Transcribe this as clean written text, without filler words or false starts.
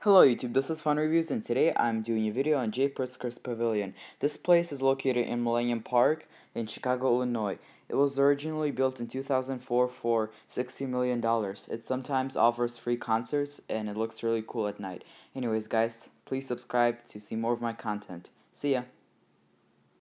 Hello YouTube, this is FunReviews and today I'm doing a video on Pritzker's Pavilion. This place is located in Millennium Park in Chicago, Illinois. It was originally built in 2004 for $60 million. It sometimes offers free concerts and it looks really cool at night. Anyways guys, please subscribe to see more of my content. See ya!